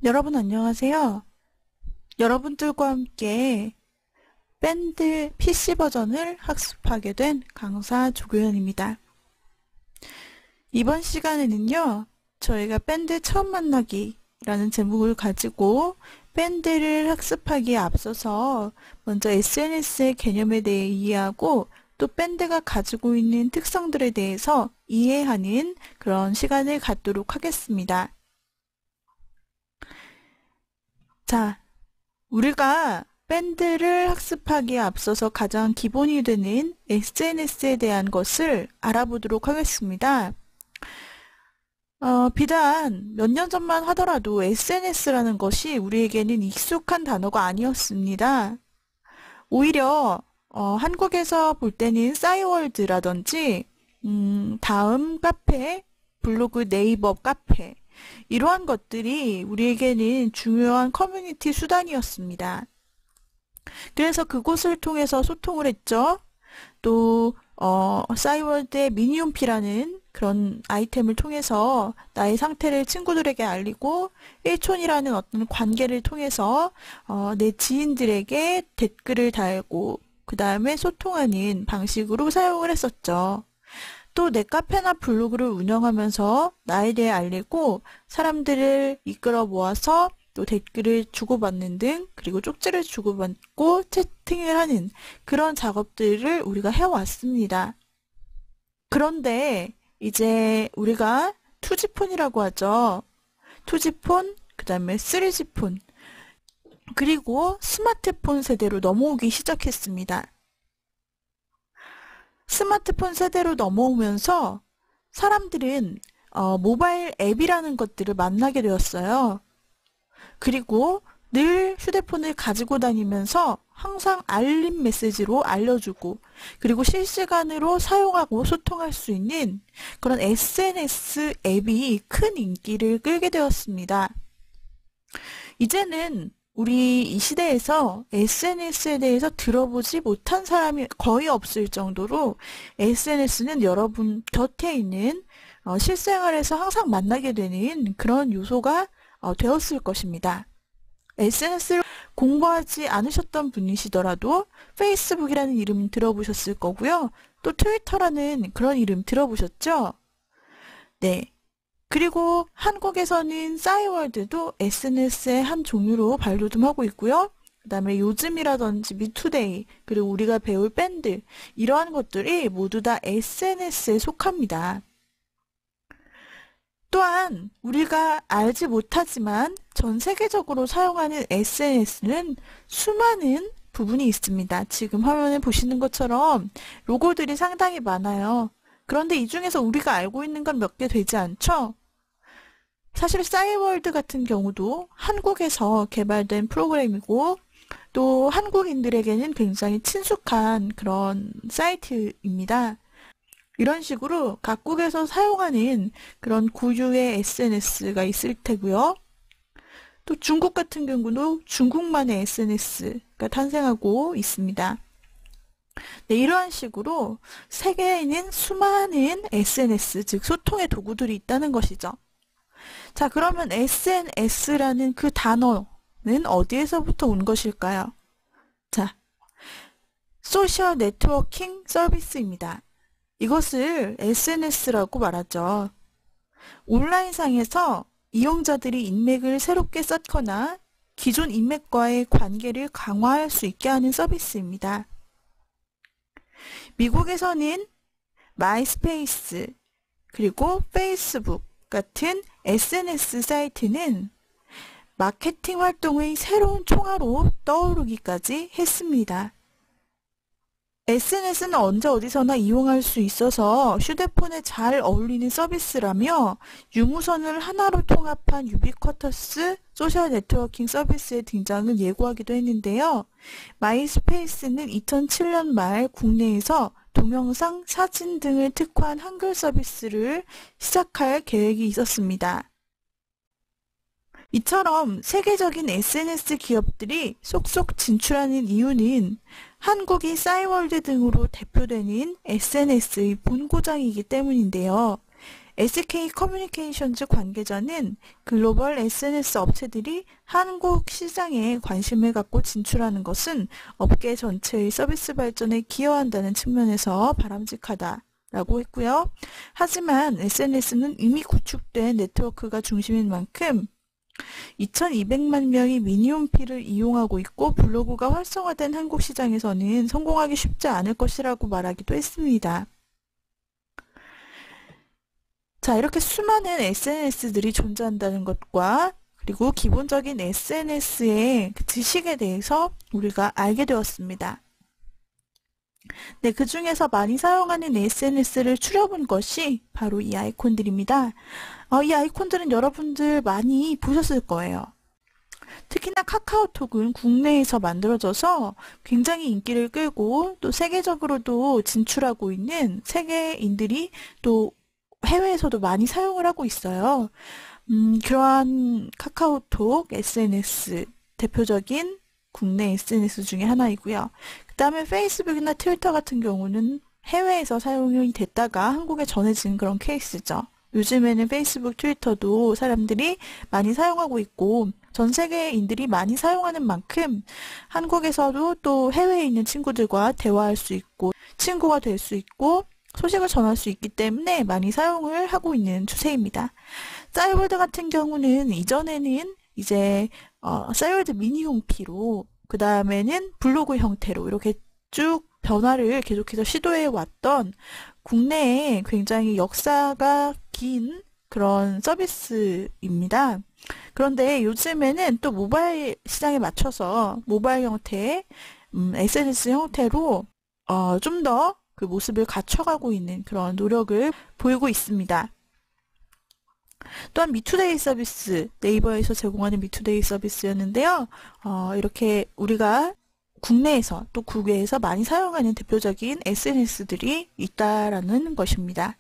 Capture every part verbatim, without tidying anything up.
여러분 안녕하세요. 여러분들과 함께 밴드 피씨 버전을 학습하게 된 강사 조교연입니다. 이번 시간에는요, 저희가 밴드 처음 만나기 라는 제목을 가지고 밴드를 학습하기에 앞서서 먼저 에스엔에스의 개념에 대해 이해하고 또 밴드가 가지고 있는 특성들에 대해서 이해하는 그런 시간을 갖도록 하겠습니다. 자, 우리가 밴드를 학습하기에 앞서서 가장 기본이 되는 에스엔에스에 대한 것을 알아보도록 하겠습니다. 어, 비단 몇 년 전만 하더라도 에스엔에스라는 것이 우리에게는 익숙한 단어가 아니었습니다. 오히려 어, 한국에서 볼 때는 싸이월드라든지 음, 다음 카페, 블로그, 네이버 카페 이러한 것들이 우리에게는 중요한 커뮤니티 수단이었습니다. 그래서 그곳을 통해서 소통을 했죠. 또 어, 싸이월드의 미니홈피라는 그런 아이템을 통해서 나의 상태를 친구들에게 알리고 일촌이라는 어떤 관계를 통해서 어, 내 지인들에게 댓글을 달고 그 다음에 소통하는 방식으로 사용을 했었죠. 또 내 카페나 블로그를 운영하면서 나에 대해 알리고 사람들을 이끌어 모아서 또 댓글을 주고받는 등 그리고 쪽지를 주고받고 채팅을 하는 그런 작업들을 우리가 해왔습니다. 그런데 이제 우리가 투지폰이라고 하죠. 투지폰, 그 다음에 쓰리지폰, 그리고 스마트폰 세대로 넘어오기 시작했습니다. 스마트폰 세대로 넘어오면서 사람들은 어, 모바일 앱이라는 것들을 만나게 되었어요. 그리고 늘 휴대폰을 가지고 다니면서 항상 알림 메시지로 알려주고 그리고 실시간으로 사용하고 소통할 수 있는 그런 에스엔에스 앱이 큰 인기를 끌게 되었습니다. 이제는 우리 이 시대에서 에스엔에스에 대해서 들어보지 못한 사람이 거의 없을 정도로 에스엔에스는 여러분 곁에 있는 어, 실생활에서 항상 만나게 되는 그런 요소가 어, 되었을 것입니다. 에스엔에스를 공부하지 않으셨던 분이시더라도 페이스북이라는 이름 들어보셨을 거고요. 또 트위터라는 그런 이름 들어보셨죠? 네. 그리고 한국에서는 싸이월드도 에스엔에스의 한 종류로 발돋움하고 있고요. 그 다음에 요즘이라든지 미투데이, 그리고 우리가 배울 밴드, 이러한 것들이 모두 다 에스엔에스에 속합니다. 또한 우리가 알지 못하지만 전 세계적으로 사용하는 에스엔에스는 수많은 부분이 있습니다. 지금 화면에 보시는 것처럼 로고들이 상당히 많아요. 그런데 이 중에서 우리가 알고 있는 건 몇 개 되지 않죠? 사실 싸이월드 같은 경우도 한국에서 개발된 프로그램이고 또 한국인들에게는 굉장히 친숙한 그런 사이트입니다. 이런 식으로 각국에서 사용하는 그런 고유의 에스엔에스가 있을 테고요. 또 중국 같은 경우도 중국만의 에스엔에스가 탄생하고 있습니다. 네, 이러한 식으로 세계에는 수많은 에스엔에스, 즉 소통의 도구들이 있다는 것이죠. 자, 그러면 에스엔에스라는 그 단어는 어디에서부터 온 것일까요? 자, 소셜 네트워킹 서비스입니다. 이것을 에스엔에스라고 말하죠. 온라인상에서 이용자들이 인맥을 새롭게 쌓거나 기존 인맥과의 관계를 강화할 수 있게 하는 서비스입니다. 미국에서는 마이스페이스 그리고 페이스북 같은 에스엔에스 사이트는 마케팅 활동의 새로운 총알로 떠오르기까지 했습니다. 에스엔에스는 언제 어디서나 이용할 수 있어서 휴대폰에 잘 어울리는 서비스라며 유무선을 하나로 통합한 유비쿼터스 소셜 네트워킹 서비스의 등장을 예고하기도 했는데요. 마이스페이스는 이천칠 년 말 국내에서 동영상, 사진 등을 특화한 한글 서비스를 시작할 계획이 있었습니다. 이처럼 세계적인 에스엔에스 기업들이 속속 진출하는 이유는 한국이 싸이월드 등으로 대표되는 에스엔에스의 본고장이기 때문인데요. 에스케이 커뮤니케이션즈 관계자는 글로벌 에스엔에스 업체들이 한국 시장에 관심을 갖고 진출하는 것은 업계 전체의 서비스 발전에 기여한다는 측면에서 바람직하다라고 했고요. 하지만 에스엔에스는 이미 구축된 네트워크가 중심인 만큼 이천이백만 명이 미니홈피를 이용하고 있고 블로그가 활성화된 한국 시장에서는 성공하기 쉽지 않을 것이라고 말하기도 했습니다. 자, 이렇게 수많은 에스엔에스들이 존재한다는 것과 그리고 기본적인 에스엔에스의 지식에 대해서 우리가 알게 되었습니다. 네, 그 중에서 많이 사용하는 에스엔에스를 추려본 것이 바로 이 아이콘들입니다. 어, 이 아이콘들은 여러분들 많이 보셨을 거예요. 특히나 카카오톡은 국내에서 만들어져서 굉장히 인기를 끌고 또 세계적으로도 진출하고 있는 세계인들이 또 해외에서도 많이 사용을 하고 있어요. 음, 그러한 카카오톡 에스엔에스 대표적인 국내 에스엔에스 중에 하나이고요. 그 다음에 페이스북이나 트위터 같은 경우는 해외에서 사용이 됐다가 한국에 전해진 그런 케이스죠. 요즘에는 페이스북, 트위터도 사람들이 많이 사용하고 있고 전 세계인들이 많이 사용하는 만큼 한국에서도 또 해외에 있는 친구들과 대화할 수 있고 친구가 될 수 있고 소식을 전할 수 있기 때문에 많이 사용을 하고 있는 추세입니다. 싸이월드 같은 경우는 이전에는 이제 어, 싸이월드 미니홈피로 그 다음에는 블로그 형태로 이렇게 쭉 변화를 계속해서 시도해 왔던 국내에 굉장히 역사가 긴 그런 서비스입니다. 그런데 요즘에는 또 모바일 시장에 맞춰서 모바일 형태의 음, 에스엔에스 형태로 어, 좀 더 그 모습을 갖춰가고 있는 그런 노력을 보이고 있습니다. 또한 미투데이 서비스, 네이버에서 제공하는 미투데이 서비스였는데요. 어, 이렇게 우리가 국내에서 또 국외에서 많이 사용하는 대표적인 에스엔에스들이 있다라는 것입니다.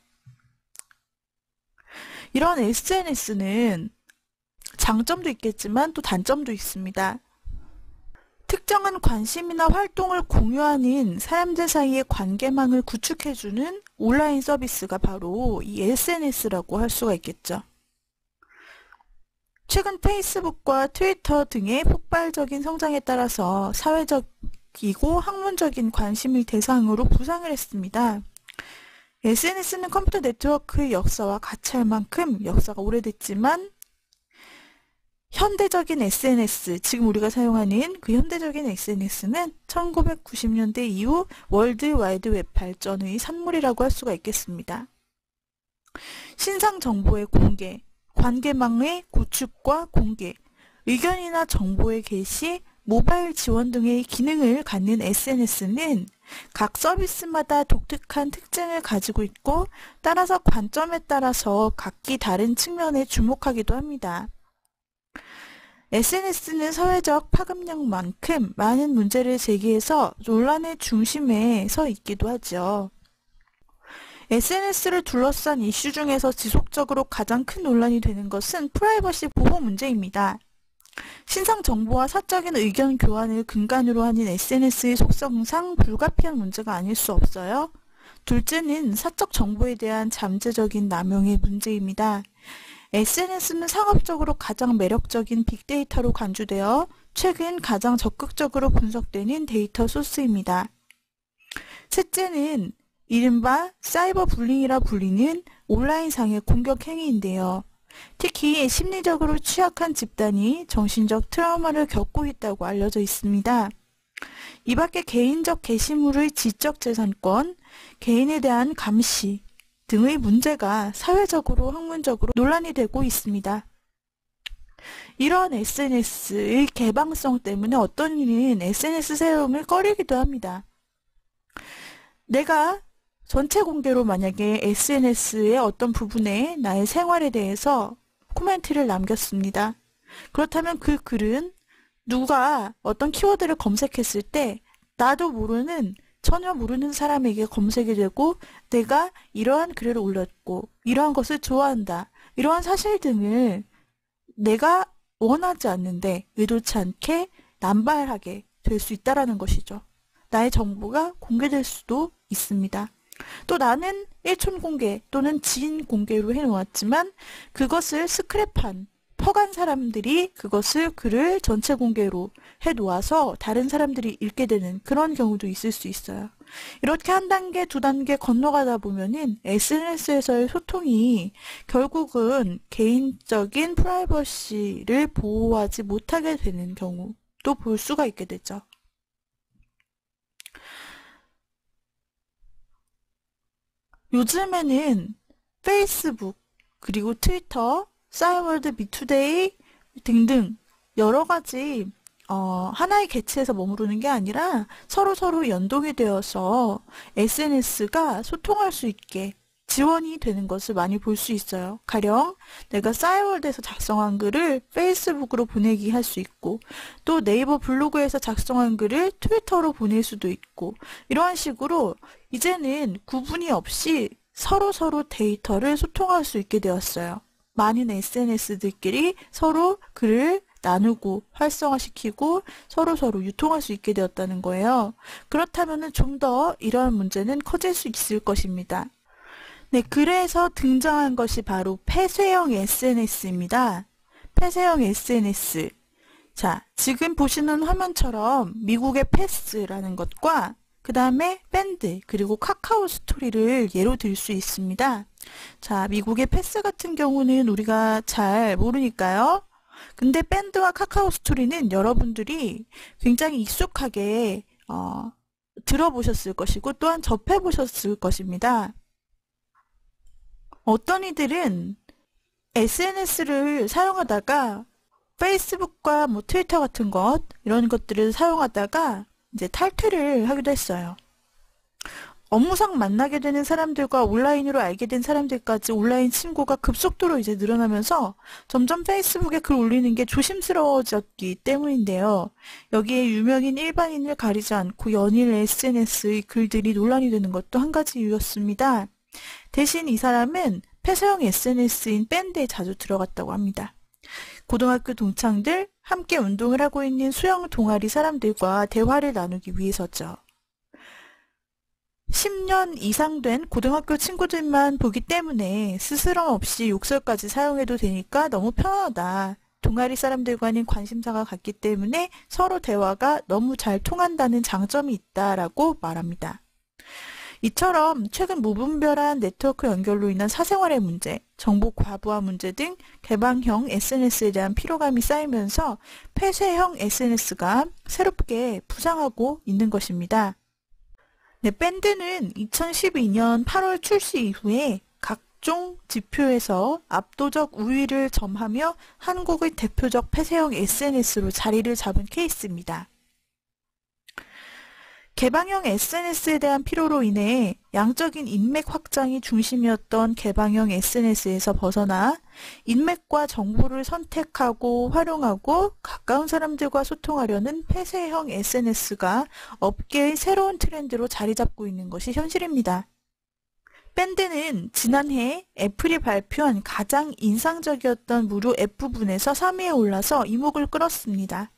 이런 에스엔에스는 장점도 있겠지만 또 단점도 있습니다. 특정한 관심이나 활동을 공유하는 사람들 사이의 관계망을 구축해주는 온라인 서비스가 바로 이 에스엔에스라고 할 수가 있겠죠. 최근 페이스북과 트위터 등의 폭발적인 성장에 따라서 사회적이고 학문적인 관심을 대상으로 부상을 했습니다. 에스엔에스는 컴퓨터 네트워크의 역사와 같이 할 만큼 역사가 오래됐지만 현대적인 에스엔에스, 지금 우리가 사용하는 그 현대적인 에스엔에스는 천구백구십 년대 이후 월드 와이드 웹 발전의 산물이라고 할 수가 있겠습니다. 신상 정보의 공개, 관계망의 구축과 공개, 의견이나 정보의 게시, 모바일 지원 등의 기능을 갖는 에스엔에스는 각 서비스마다 독특한 특징을 가지고 있고 따라서 관점에 따라서 각기 다른 측면에 주목하기도 합니다. 에스엔에스는 사회적 파급력만큼 많은 문제를 제기해서 논란의 중심에 서 있기도 하죠. 에스엔에스를 둘러싼 이슈 중에서 지속적으로 가장 큰 논란이 되는 것은 프라이버시 보호 문제입니다. 신상 정보와 사적인 의견 교환을 근간으로 하는 에스엔에스의 속성상 불가피한 문제가 아닐 수 없어요. 둘째는 사적 정보에 대한 잠재적인 남용의 문제입니다. 에스엔에스는 상업적으로 가장 매력적인 빅데이터로 간주되어 최근 가장 적극적으로 분석되는 데이터 소스입니다. 셋째는 이른바 사이버 불링이라 불리는 온라인상의 공격 행위인데요. 특히 심리적으로 취약한 집단이 정신적 트라우마를 겪고 있다고 알려져 있습니다. 이 밖에 개인적 게시물의 지적 재산권, 개인에 대한 감시 등의 문제가 사회적으로 학문적으로 논란이 되고 있습니다. 이런 에스엔에스의 개방성 때문에 어떤 이는 에스엔에스 사용을 꺼리기도 합니다. 내가 전체 공개로 만약에 에스엔에스의 어떤 부분에 나의 생활에 대해서 코멘트를 남겼습니다. 그렇다면 그 글은 누가 어떤 키워드를 검색했을 때 나도 모르는 전혀 모르는 사람에게 검색이 되고 내가 이러한 글을 올렸고 이러한 것을 좋아한다. 이러한 사실 등을 내가 원하지 않는데 의도치 않게 남발하게 될 수 있다는 것이죠. 나의 정보가 공개될 수도 있습니다. 또 나는 일촌 공개 또는 지인 공개로 해놓았지만 그것을 스크랩한 퍼간 사람들이 그것을 글을 전체 공개로 해놓아서 다른 사람들이 읽게 되는 그런 경우도 있을 수 있어요. 이렇게 한 단계, 두 단계 건너가다 보면은 에스엔에스에서의 소통이 결국은 개인적인 프라이버시를 보호하지 못하게 되는 경우도 볼 수가 있게 되죠. 요즘에는 페이스북, 그리고 트위터, 싸이월드, 미투데이 등등 여러 가지 어, 하나의 개체에서 머무르는 게 아니라 서로서로 연동이 되어서 에스엔에스가 소통할 수 있게 지원이 되는 것을 많이 볼 수 있어요. 가령 내가 싸이월드에서 작성한 글을 페이스북으로 보내기 할 수 있고, 또 네이버 블로그에서 작성한 글을 트위터로 보낼 수도 있고, 이러한 식으로 이제는 구분이 없이 서로서로 데이터를 소통할 수 있게 되었어요. 많은 에스엔에스들끼리 서로 글을 나누고 활성화시키고 서로서로 유통할 수 있게 되었다는 거예요. 그렇다면 좀 더 이러한 문제는 커질 수 있을 것입니다. 네, 그래서 등장한 것이 바로 폐쇄형 에스엔에스입니다. 폐쇄형 에스엔에스. 자, 지금 보시는 화면처럼 미국의 패스라는 것과 그 다음에 밴드, 그리고 카카오 스토리를 예로 들 수 있습니다. 자, 미국의 패스 같은 경우는 우리가 잘 모르니까요. 근데 밴드와 카카오 스토리는 여러분들이 굉장히 익숙하게 어, 들어보셨을 것이고 또한 접해보셨을 것입니다. 어떤 이들은 에스엔에스를 사용하다가 페이스북과 뭐 트위터 같은 것, 이런 것들을 사용하다가 이제 탈퇴를 하기도 했어요. 업무상 만나게 되는 사람들과 온라인으로 알게 된 사람들까지 온라인 친구가 급속도로 이제 늘어나면서 점점 페이스북에 글 올리는 게 조심스러워졌기 때문인데요. 여기에 유명인 일반인을 가리지 않고 연일 에스엔에스의 글들이 논란이 되는 것도 한 가지 이유였습니다. 대신 이 사람은 폐쇄형 에스엔에스인 밴드에 자주 들어갔다고 합니다. 고등학교 동창들, 함께 운동을 하고 있는 수영 동아리 사람들과 대화를 나누기 위해서죠. 십 년 이상 된 고등학교 친구들만 보기 때문에 스스럼 없이 욕설까지 사용해도 되니까 너무 편하다. 동아리 사람들과는 관심사가 같기 때문에 서로 대화가 너무 잘 통한다는 장점이 있다라고 말합니다. 이처럼 최근 무분별한 네트워크 연결로 인한 사생활의 문제, 정보 과부하 문제 등 개방형 에스엔에스에 대한 피로감이 쌓이면서 폐쇄형 에스엔에스가 새롭게 부상하고 있는 것입니다. 네, 밴드는 이천십이 년 팔월 출시 이후에 각종 지표에서 압도적 우위를 점하며 한국의 대표적 폐쇄형 에스엔에스로 자리를 잡은 케이스입니다. 개방형 에스엔에스에 대한 필요로 인해 양적인 인맥 확장이 중심이었던 개방형 에스엔에스에서 벗어나 인맥과 정보를 선택하고 활용하고 가까운 사람들과 소통하려는 폐쇄형 에스엔에스가 업계의 새로운 트렌드로 자리 잡고 있는 것이 현실입니다. 밴드는 지난해 애플이 발표한 가장 인상적이었던 무료 앱 부분에서 삼 위에 올라서 이목을 끌었습니다.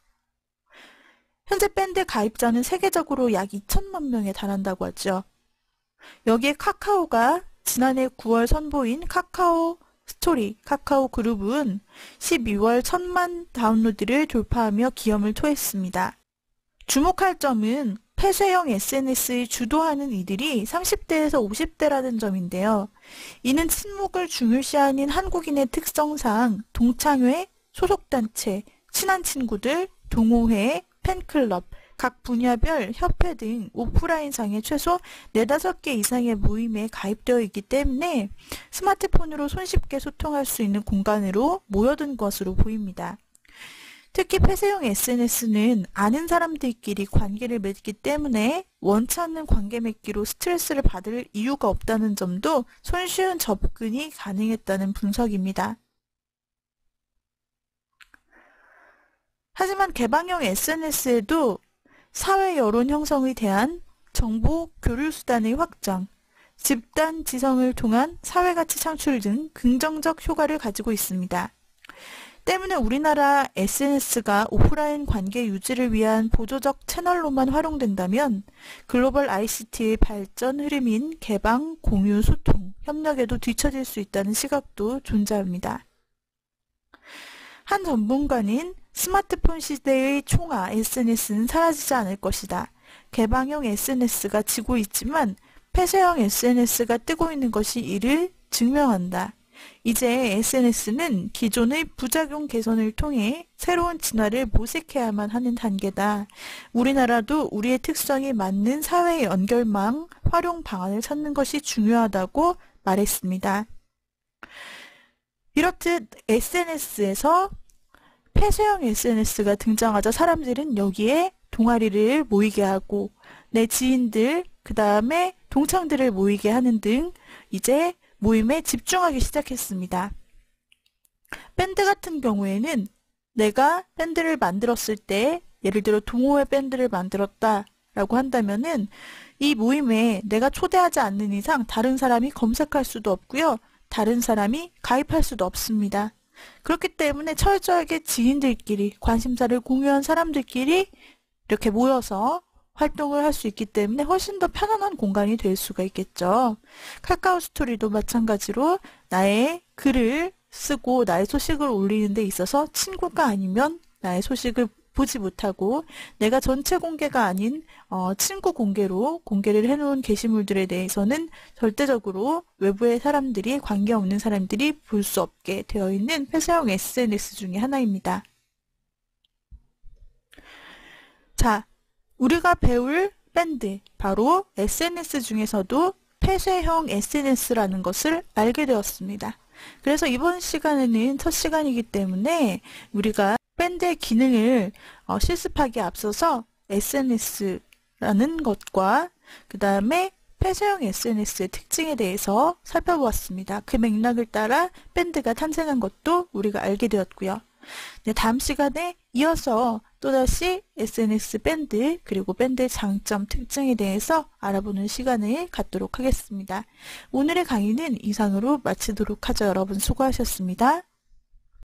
현재 밴드 가입자는 세계적으로 약 이천만 명에 달한다고 하죠. 여기에 카카오가 지난해 구월 선보인 카카오 스토리, 카카오 그룹은 십이월 천만 다운로드를 돌파하며 기염을 토했습니다. 주목할 점은 폐쇄형 에스엔에스를 주도하는 이들이 삼십 대에서 오십 대라는 점인데요. 이는 친목을 중요시하는 한국인의 특성상 동창회, 소속단체, 친한 친구들, 동호회, 팬클럽, 각 분야별 협회 등 오프라인상의 최소 네다섯 개 이상의 모임에 가입되어 있기 때문에 스마트폰으로 손쉽게 소통할 수 있는 공간으로 모여든 것으로 보입니다. 특히 폐쇄형 에스엔에스는 아는 사람들끼리 관계를 맺기 때문에 원치 않는 관계 맺기로 스트레스를 받을 이유가 없다는 점도 손쉬운 접근이 가능했다는 분석입니다. 하지만 개방형 에스엔에스에도 사회 여론 형성에 대한 정보 교류 수단의 확장, 집단 지성을 통한 사회가치 창출 등 긍정적 효과를 가지고 있습니다. 때문에 우리나라 에스엔에스가 오프라인 관계 유지를 위한 보조적 채널로만 활용된다면 글로벌 아이씨티의 발전 흐름인 개방, 공유, 소통, 협력에도 뒤처질 수 있다는 시각도 존재합니다. 한 전문가는 스마트폰 시대의 총아 에스엔에스는 사라지지 않을 것이다. 개방형 에스엔에스가 지고 있지만 폐쇄형 에스엔에스가 뜨고 있는 것이 이를 증명한다. 이제 에스엔에스는 기존의 부작용 개선을 통해 새로운 진화를 모색해야만 하는 단계다. 우리나라도 우리의 특성에 맞는 사회 연결망 활용 방안을 찾는 것이 중요하다고 말했습니다. 이렇듯 에스엔에스에서 폐쇄형 에스엔에스가 등장하자 사람들은 여기에 동아리를 모이게 하고 내 지인들, 그 다음에 동창들을 모이게 하는 등 이제 모임에 집중하기 시작했습니다. 밴드 같은 경우에는 내가 밴드를 만들었을 때 예를 들어 동호회 밴드를 만들었다 라고 한다면은 이 모임에 내가 초대하지 않는 이상 다른 사람이 검색할 수도 없고요. 다른 사람이 가입할 수도 없습니다. 그렇기 때문에 철저하게 지인들끼리 관심사를 공유한 사람들끼리 이렇게 모여서 활동을 할 수 있기 때문에 훨씬 더 편안한 공간이 될 수가 있겠죠. 카카오 스토리도 마찬가지로 나의 글을 쓰고 나의 소식을 올리는 데 있어서 친구가 아니면 나의 소식을 보지 못하고 내가 전체 공개가 아닌 어, 친구 공개로 공개를 해놓은 게시물들에 대해서는 절대적으로 외부의 사람들이 관계없는 사람들이 볼 수 없게 되어 있는 폐쇄형 에스엔에스 중에 하나입니다. 자, 우리가 배울 밴드, 바로 에스엔에스 중에서도 폐쇄형 에스엔에스라는 것을 알게 되었습니다. 그래서 이번 시간에는 첫 시간이기 때문에 우리가 밴드의 기능을 어, 실습하기에 앞서서 에스엔에스라는 것과 그 다음에 폐쇄형 에스엔에스의 특징에 대해서 살펴보았습니다. 그 맥락을 따라 밴드가 탄생한 것도 우리가 알게 되었고요. 네, 다음 시간에 이어서 또다시 에스엔에스 밴드 그리고 밴드의 장점, 특징에 대해서 알아보는 시간을 갖도록 하겠습니다. 오늘의 강의는 이상으로 마치도록 하죠. 여러분 수고하셨습니다.